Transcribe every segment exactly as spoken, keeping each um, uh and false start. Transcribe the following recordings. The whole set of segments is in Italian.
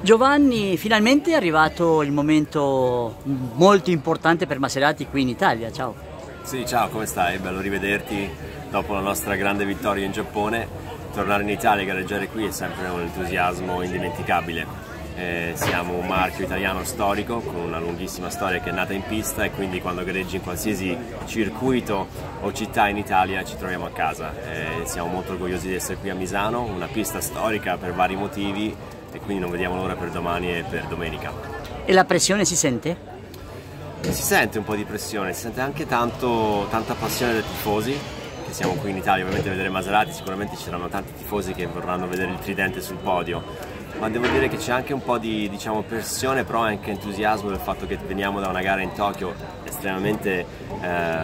Giovanni, finalmente è arrivato il momento molto importante per Maserati qui in Italia, ciao. Sì, ciao, come stai? Bello rivederti dopo la nostra grande vittoria in Giappone. Tornare in Italia e gareggiare qui è sempre un entusiasmo indimenticabile. Eh, siamo un marchio italiano storico con una lunghissima storia che è nata in pista e quindi quando gareggi in qualsiasi circuito o città in Italia ci troviamo a casa. Eh, siamo molto orgogliosi di essere qui a Misano, una pista storica per vari motivi e quindi non vediamo l'ora per domani e per domenica. E la pressione si sente? Si sente un po' di pressione, si sente anche tanto, tanta passione dai tifosi, che siamo qui in Italia ovviamente a vedere Maserati, sicuramente ci saranno tanti tifosi che vorranno vedere il tridente sul podio, ma devo dire che c'è anche un po' di diciamo, pressione, però anche entusiasmo del fatto che veniamo da una gara in Tokyo estremamente eh,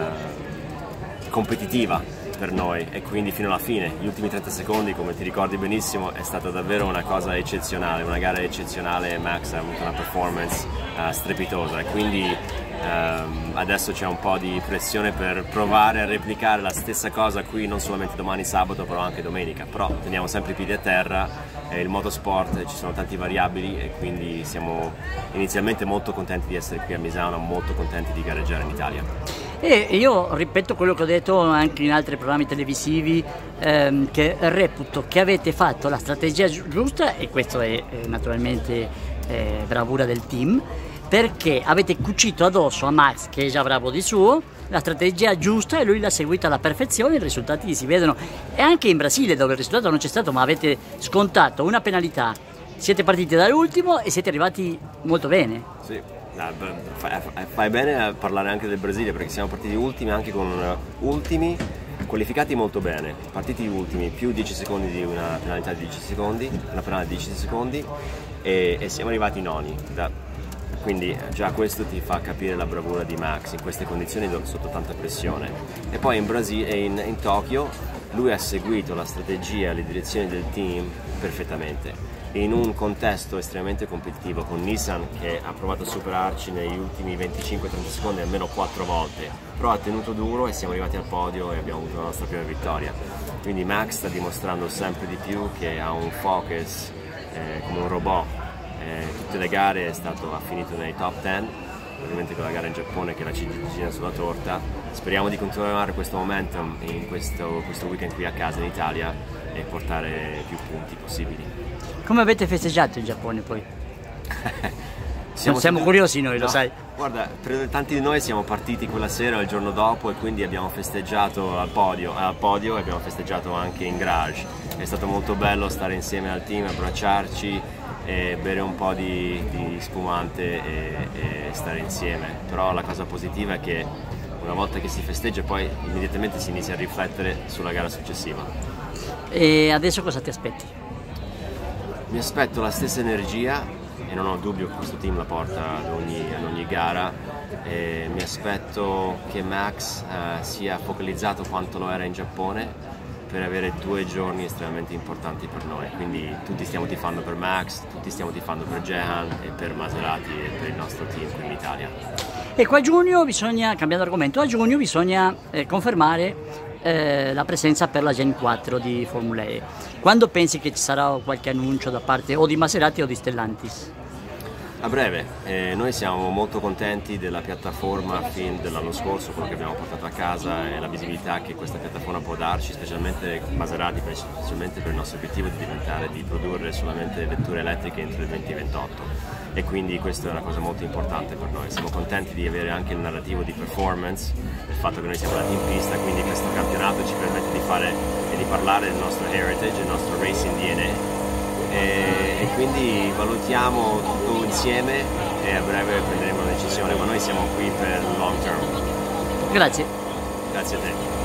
competitiva per noi e quindi fino alla fine, gli ultimi trenta secondi, come ti ricordi benissimo, è stata davvero una cosa eccezionale, una gara eccezionale. Max ha avuto una performance uh, strepitosa e quindi um, adesso c'è un po' di pressione per provare a replicare la stessa cosa qui non solamente domani sabato però anche domenica, però teniamo sempre i piedi a terra, è il motorsport, ci sono tanti variabili e quindi siamo inizialmente molto contenti di essere qui a Misano, molto contenti di gareggiare in Italia. E io ripeto quello che ho detto anche in altri programmi televisivi, ehm, che reputo che avete fatto la strategia giusta, e questo è eh, naturalmente eh, bravura del team, perché avete cucito addosso a Max, che è già bravo di suo, la strategia giusta e lui l'ha seguita alla perfezione, i risultati si vedono. E anche in Brasile, dove il risultato non c'è stato, ma avete scontato una penalità, siete partiti dall'ultimo e siete arrivati molto bene. Sì. Fai bene a parlare anche del Brasile perché siamo partiti ultimi anche con ultimi qualificati molto bene, partiti ultimi più dieci secondi di una penalità di dieci secondi, una penalità di dieci secondi e, e siamo arrivati noni, da, quindi già questo ti fa capire la bravura di Max in queste condizioni sotto tanta pressione. E poi in Brasile, in, in Tokyo lui ha seguito la strategia e le direzioni del team perfettamente in un contesto estremamente competitivo con Nissan che ha provato a superarci negli ultimi venticinque trenta secondi almeno quattro volte, però ha tenuto duro e siamo arrivati al podio e abbiamo avuto la nostra prima vittoria. Quindi Max sta dimostrando sempre di più che ha un focus eh, come un robot, eh, tutte le gare è stato, ha finito nei top dieci, ovviamente con la gara in Giappone che è la ciliegina sulla torta. Speriamo di continuare questo momentum in questo, questo weekend qui a casa in Italia e portare più punti possibili. Come avete festeggiato in Giappone poi? siamo, siamo curiosi noi, no, lo sai. Guarda, per tanti di noi siamo partiti quella sera il giorno dopo e quindi abbiamo festeggiato al podio, al podio e abbiamo festeggiato anche in garage. È stato molto bello stare insieme al team, abbracciarci e bere un po' di, di spumante e, e stare insieme. Però la cosa positiva è che una volta che si festeggia poi immediatamente si inizia a riflettere sulla gara successiva. E adesso cosa ti aspetti? Mi aspetto la stessa energia e non ho dubbio che questo team la porta ad ogni, ad ogni gara. E mi aspetto che Max eh, sia focalizzato quanto lo era in Giappone per avere due giorni estremamente importanti per noi. Quindi tutti stiamo tifando per Max, tutti stiamo tifando per Jehan e per Maserati e per il nostro team qui in Italia. Ecco, a giugno bisogna, cambiando argomento, a giugno bisogna eh, confermare Eh, la presenza per la Gen quattro di Formula E. Quando pensi che ci sarà qualche annuncio da parte o di Maserati o di Stellantis? A breve, eh, noi siamo molto contenti della piattaforma fin dell'anno scorso, quello che abbiamo portato a casa e la visibilità che questa piattaforma può darci, specialmente Maserati, specialmente per il nostro obiettivo di diventare, di produrre solamente vetture elettriche entro il duemilaventotto e quindi questa è una cosa molto importante per noi. Siamo contenti di avere anche il narrativo di performance, il fatto che noi siamo andati in pista, quindi questo campionato ci permette di fare e di parlare del nostro heritage, il nostro racing D N A. E, e quindi valutiamo tutto insieme e a breve prenderemo una decisione, ma noi siamo qui per il long term. Grazie. Grazie a te.